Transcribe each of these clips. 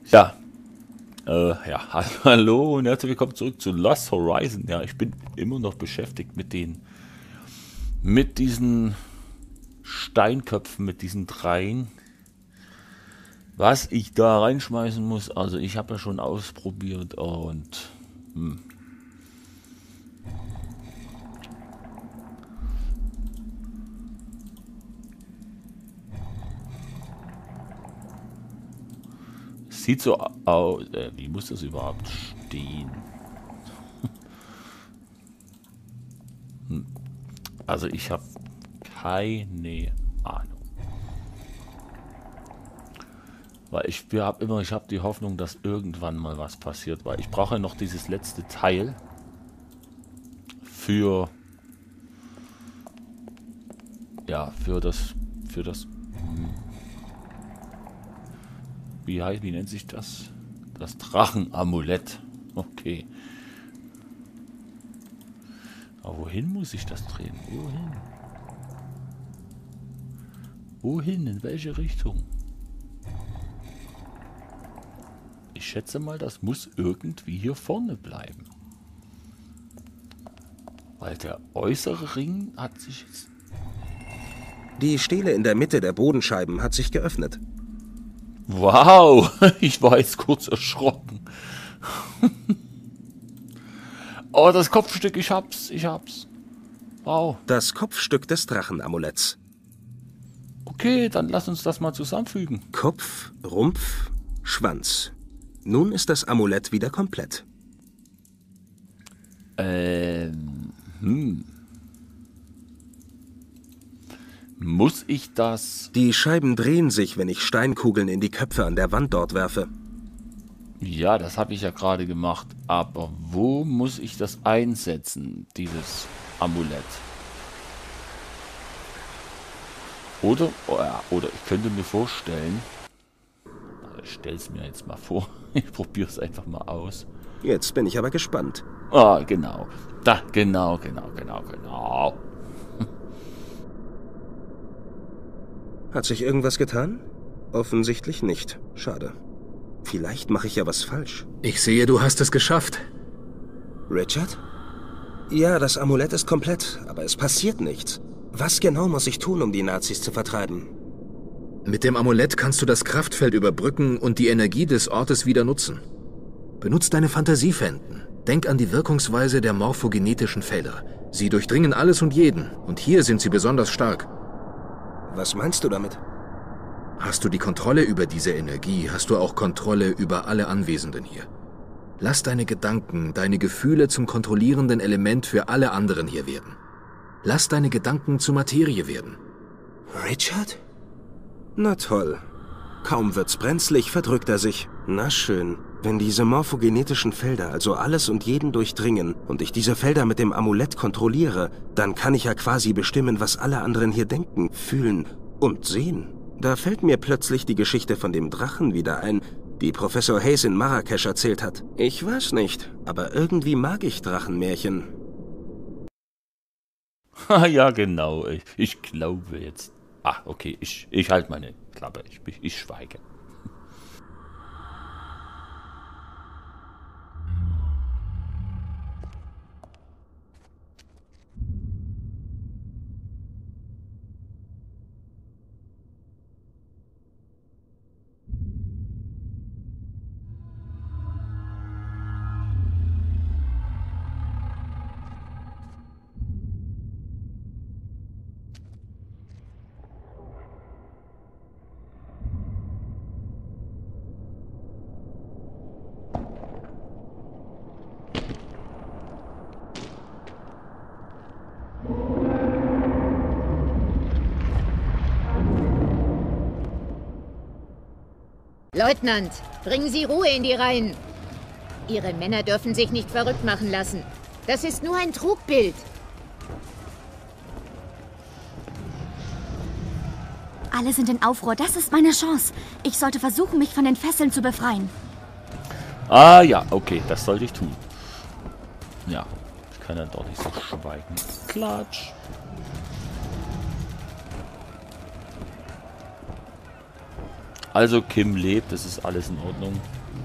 Ja, ja, hallo und herzlich willkommen zurück zu Lost Horizon. Ja, ich bin immer noch beschäftigt mit diesen Steinköpfen, mit diesen dreien. Was ich da reinschmeißen muss, also ich habe ja schon ausprobiert und es sieht so aus, wie muss das überhaupt stehen? Also ich habe keine Ahnung. Weil ich habe die Hoffnung, dass irgendwann mal was passiert, weil ich brauche ja noch dieses letzte Teil für, ja, für das, wie nennt sich das? Das Drachenamulett. Okay. Aber wohin muss ich das drehen? Wohin? Wohin? In welche Richtung? Ich schätze mal, das muss irgendwie hier vorne bleiben. Weil der äußere Ring hat sich jetzt... Die Stele in der Mitte der Bodenscheiben hat sich geöffnet. Wow! Ich war jetzt kurz erschrocken. Oh, das Kopfstück, ich hab's. Wow. Das Kopfstück des Drachenamuletts. Okay, dann lass uns das mal zusammenfügen. Kopf, Rumpf, Schwanz. Nun ist das Amulett wieder komplett. Muss ich das... Die Scheiben drehen sich, wenn ich Steinkugeln in die Köpfe an der Wand dort werfe. Ja, das habe ich ja gerade gemacht. Aber wo muss ich das einsetzen, dieses Amulett? Oder ich könnte mir vorstellen... Ich stell's mir jetzt mal vor. Ich probiere es einfach mal aus. Jetzt bin ich aber gespannt. Ah, genau. Da, genau. Hat sich irgendwas getan? Offensichtlich nicht. Schade. Vielleicht mache ich ja was falsch. Ich sehe, du hast es geschafft. Richard? Ja, das Amulett ist komplett, aber es passiert nichts. Was genau muss ich tun, um die Nazis zu vertreiben? Mit dem Amulett kannst du das Kraftfeld überbrücken und die Energie des Ortes wieder nutzen. Benutz deine Fantasiefänden. Denk an die Wirkungsweise der morphogenetischen Felder. Sie durchdringen alles und jeden, und hier sind sie besonders stark. Was meinst du damit? Hast du die Kontrolle über diese Energie, hast du auch Kontrolle über alle Anwesenden hier. Lass deine Gedanken, deine Gefühle zum kontrollierenden Element für alle anderen hier werden. Lass deine Gedanken zur Materie werden. Richard? Na toll. Kaum wird's brenzlig, verdrückt er sich. Na schön. Wenn diese morphogenetischen Felder also alles und jeden durchdringen und ich diese Felder mit dem Amulett kontrolliere, dann kann ich ja quasi bestimmen, was alle anderen hier denken, fühlen und sehen. Da fällt mir plötzlich die Geschichte von dem Drachen wieder ein, die Professor Hayes in Marrakesch erzählt hat. Ich weiß nicht, aber irgendwie mag ich Drachenmärchen. Ja, genau. Ich glaube jetzt... Ah, okay, ich halte meine Klappe. Ich schweige. Leutnant, bringen Sie Ruhe in die Reihen. Ihre Männer dürfen sich nicht verrückt machen lassen. Das ist nur ein Trugbild. Alle sind in Aufruhr. Das ist meine Chance. Ich sollte versuchen, mich von den Fesseln zu befreien. Ah ja, okay, das sollte ich tun. Ja, ich kann ja doch nicht so schweigen. Klatsch. Also Kim lebt, das ist alles in Ordnung.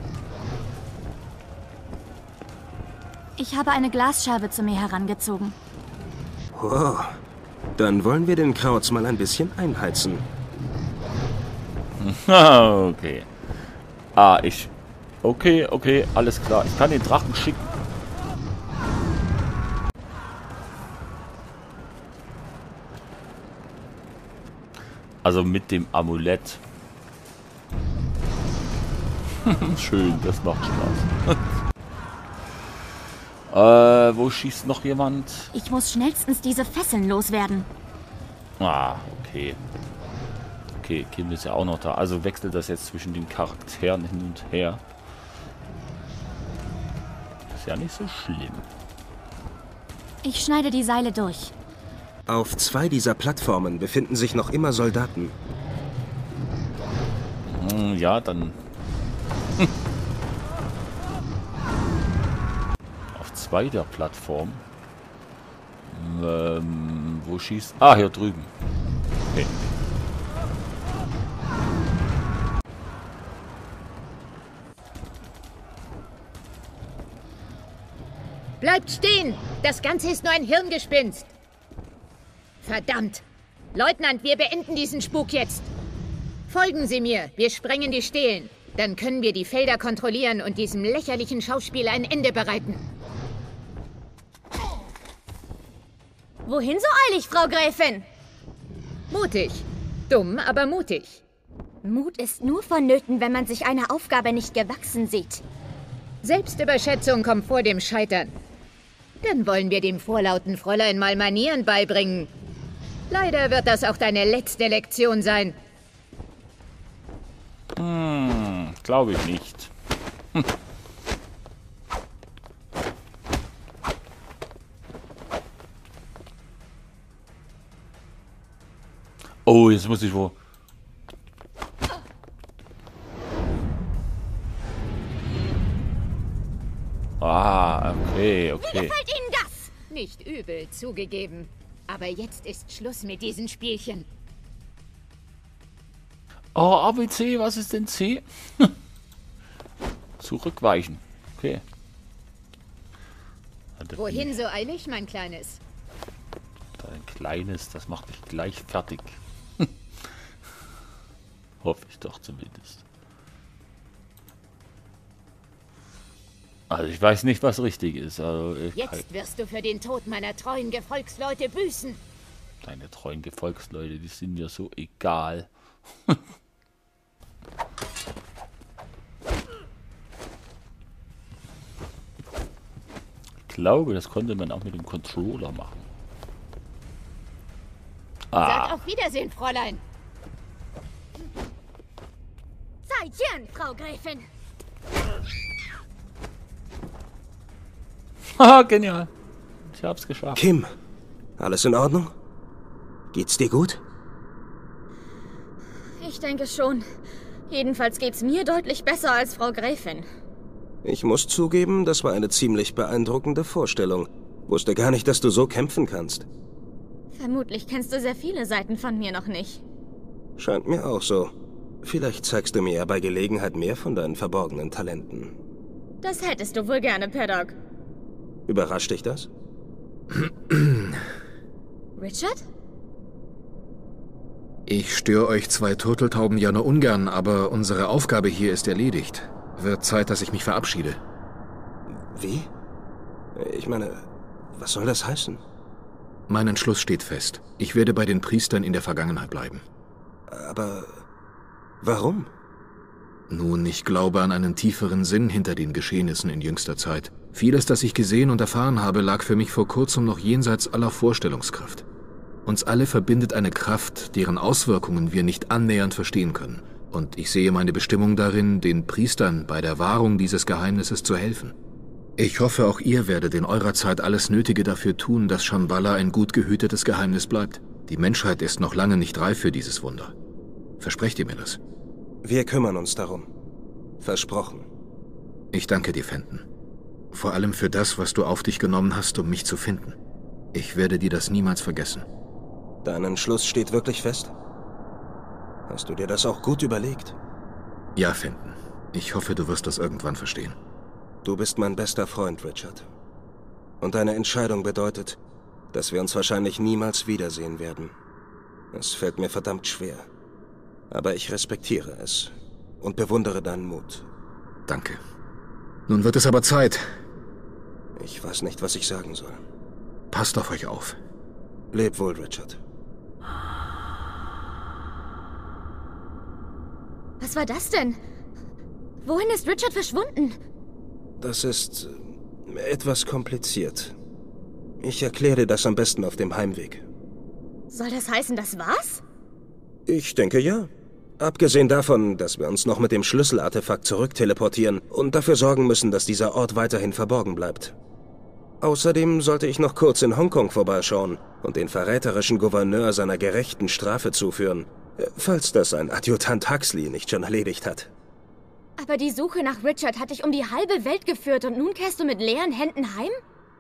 Ich habe eine Glasscherbe zu mir herangezogen. Oh, dann wollen wir den Krauts mal ein bisschen einheizen. Okay. Ah, Okay, alles klar. Ich kann den Drachen schicken. Also mit dem Amulett. Schön, das macht Spaß. Wo schießt noch jemand? Ich muss schnellstens diese Fesseln loswerden. Ah, okay. Okay, Kim ist ja auch noch da. Also wechselt das jetzt zwischen den Charakteren hin und her. Ist ja nicht so schlimm. Ich schneide die Seile durch. Auf 2 dieser Plattformen befinden sich noch immer Soldaten. Ja, dann... Auf 2 der Plattform. Wo schießt... Ah, hier drüben. Okay. Bleibt stehen! Das Ganze ist nur ein Hirngespinst. Verdammt! Leutnant, wir beenden diesen Spuk jetzt. Folgen Sie mir, wir sprengen die Stelen. Dann können wir die Felder kontrollieren und diesem lächerlichen Schauspiel ein Ende bereiten. Wohin so eilig, Frau Gräfin? Mutig. Dumm, aber mutig. Mut ist nur vonnöten, wenn man sich einer Aufgabe nicht gewachsen sieht. Selbstüberschätzung kommt vor dem Scheitern. Dann wollen wir dem vorlauten Fräulein mal Manieren beibringen. Leider wird das auch deine letzte Lektion sein. Glaube ich nicht. Oh, jetzt muss ich wo... Ah, okay. Wie gefällt Ihnen das? Nicht übel, zugegeben. Aber jetzt ist Schluss mit diesen Spielchen. Oh, ABC, was ist denn C? Zurückweichen. Okay. Wohin so eilig, mein Kleines? Dein Kleines, das macht dich gleich fertig. Hoffe ich doch zumindest. Also ich weiß nicht, was richtig ist. Also Jetzt wirst du für den Tod meiner treuen Gefolgsleute büßen. Deine treuen Gefolgsleute, die sind mir so egal. Ich glaube, das konnte man auch mit dem Controller machen. Sag auf Wiedersehen, Fräulein. Zeitchen, Frau Gräfin. Haha, genial. Ich hab's geschafft. Kim, alles in Ordnung? Geht's dir gut? Ich denke schon. Jedenfalls geht's mir deutlich besser als Frau Gräfin. Ich muss zugeben, das war eine ziemlich beeindruckende Vorstellung. Wusste gar nicht, dass du so kämpfen kannst. Vermutlich kennst du sehr viele Seiten von mir noch nicht. Scheint mir auch so. Vielleicht zeigst du mir ja bei Gelegenheit mehr von deinen verborgenen Talenten. Das hättest du wohl gerne, Paddock. Überrascht dich das? Richard? Ich störe euch 2 Turteltauben ja nur ungern, aber unsere Aufgabe hier ist erledigt. Wird Zeit, dass ich mich verabschiede. Wie? Ich meine, was soll das heißen? Mein Entschluss steht fest. Ich werde bei den Priestern in der Vergangenheit bleiben. Aber warum? Nun, ich glaube an einen tieferen Sinn hinter den Geschehnissen in jüngster Zeit. Vieles, das ich gesehen und erfahren habe, lag für mich vor kurzem noch jenseits aller Vorstellungskraft. Uns alle verbindet eine Kraft, deren Auswirkungen wir nicht annähernd verstehen können. Und ich sehe meine Bestimmung darin, den Priestern bei der Wahrung dieses Geheimnisses zu helfen. Ich hoffe, auch ihr werdet in eurer Zeit alles Nötige dafür tun, dass Shambhala ein gut gehütetes Geheimnis bleibt. Die Menschheit ist noch lange nicht reif für dieses Wunder. Versprecht ihr mir das? Wir kümmern uns darum. Versprochen. Ich danke dir, Fenton. Vor allem für das, was du auf dich genommen hast, um mich zu finden. Ich werde dir das niemals vergessen. Dein Entschluss steht wirklich fest? Hast du dir das auch gut überlegt? Ja, Fenton. Ich hoffe, du wirst das irgendwann verstehen. Du bist mein bester Freund, Richard. Und deine Entscheidung bedeutet, dass wir uns wahrscheinlich niemals wiedersehen werden. Es fällt mir verdammt schwer. Aber ich respektiere es und bewundere deinen Mut. Danke. Nun wird es aber Zeit. Ich weiß nicht, was ich sagen soll. Passt auf euch auf. Leb wohl, Richard. Was war das denn? Wohin ist Richard verschwunden? Das ist etwas kompliziert. Ich erkläre dir das am besten auf dem Heimweg. Soll das heißen, das war's? Ich denke ja. Abgesehen davon, dass wir uns noch mit dem Schlüsselartefakt zurückteleportieren und dafür sorgen müssen, dass dieser Ort weiterhin verborgen bleibt. Außerdem sollte ich noch kurz in Hongkong vorbeischauen und den verräterischen Gouverneur seiner gerechten Strafe zuführen, falls das ein Adjutant Huxley nicht schon erledigt hat. Aber die Suche nach Richard hat dich um die halbe Welt geführt und nun kehrst du mit leeren Händen heim?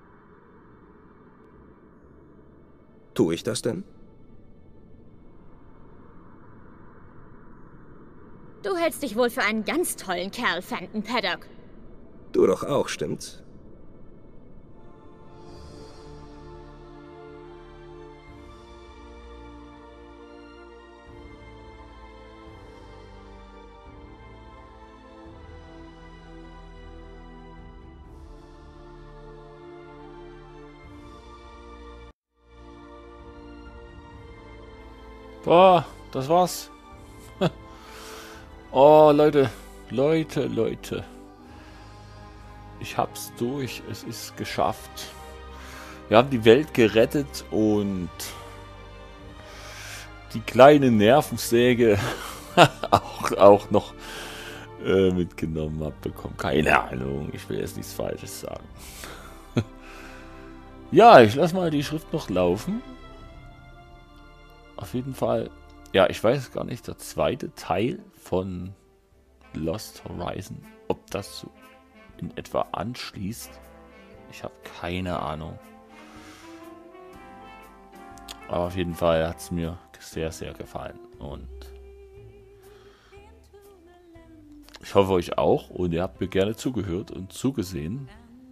Tue ich das denn? Du hältst dich wohl für einen ganz tollen Kerl, Fenton Paddock. Du doch auch, stimmt's? Boah, das war's. Oh, Leute. Ich hab's durch. Es ist geschafft. Wir haben die Welt gerettet und die kleine Nervensäge auch noch mitgenommen abbekommen. Keine Ahnung. Ich will jetzt nichts Falsches sagen. Ja, ich lasse mal die Schrift noch laufen. Auf jeden Fall, ja, ich weiß gar nicht, der zweite Teil von Lost Horizon, ob das so in etwa anschließt. Ich habe keine Ahnung. Aber auf jeden Fall hat es mir sehr, sehr gefallen. Und ich hoffe euch auch. Und ihr habt mir gerne zugehört und zugesehen.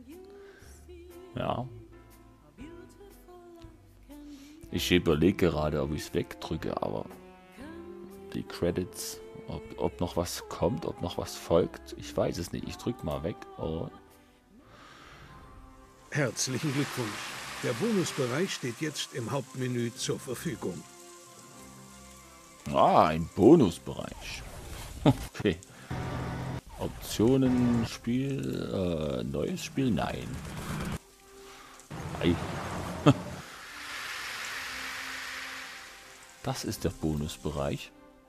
Ja. Ich überlege gerade, ob ich es wegdrücke, aber die Credits, ob noch was kommt, ob noch was folgt, ich weiß es nicht. Ich drücke mal weg. Oh. Herzlichen Glückwunsch. Der Bonusbereich steht jetzt im Hauptmenü zur Verfügung. Ah, ein Bonusbereich. Okay. Optionen, Spiel, neues Spiel, nein. Nein. Das ist der Bonusbereich.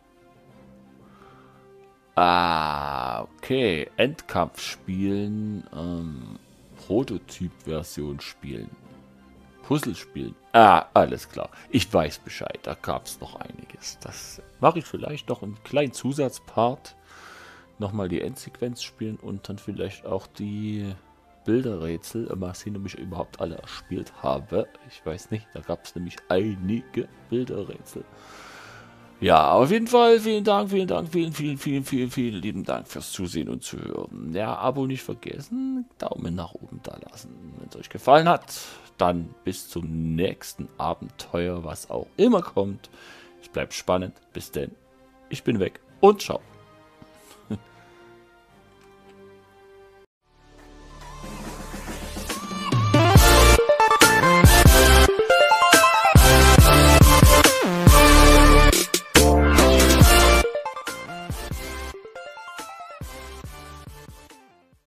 Ah, okay. Endkampf spielen. Prototyp-Version spielen. Puzzle spielen. Ah, alles klar. Ich weiß Bescheid. Da gab es noch einiges. Das mache ich vielleicht noch einen kleinen Zusatzpart. Nochmal die Endsequenz spielen und dann vielleicht auch die Bilderrätsel. Mal sehen, ob ich überhaupt alle erspielt habe. Ich weiß nicht. Da gab es nämlich einige Bilderrätsel. Ja, auf jeden Fall vielen Dank, vielen lieben Dank fürs Zusehen und Zuhören. Ja, Abo nicht vergessen, Daumen nach oben da lassen. Wenn es euch gefallen hat, dann bis zum nächsten Abenteuer, was auch immer kommt. Es bleibt spannend. Bis denn, ich bin weg und ciao.